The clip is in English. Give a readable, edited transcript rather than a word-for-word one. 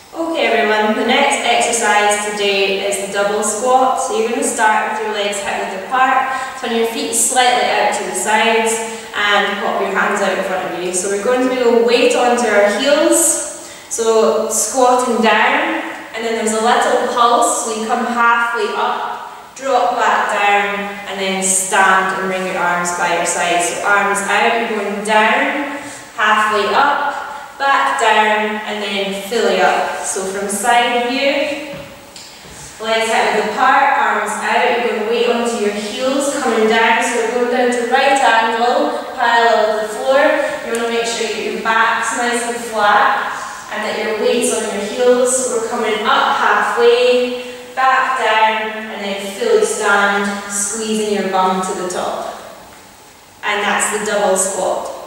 Okay everyone, the next exercise today is the double squat. So you're going to start with your legs hip width apart, turn your feet slightly out to the sides and pop your hands out in front of you. So we're going to go weight onto our heels, so squatting down, and then there's a little pulse, so you come halfway up, drop back down, and then stand and bring your arms by your side. So arms out, you're going down, halfway up, back down, and then fully up. So from side view, legs hip width apart, arms out, you're going to weight onto your heels, coming down, so we're going down to right angle, parallel with the floor. You want to make sure you get your backs nice and flat, and that your weight's on your heels. We're coming up halfway, back down, and then fully stand, squeezing your bum to the top. And that's the double squat.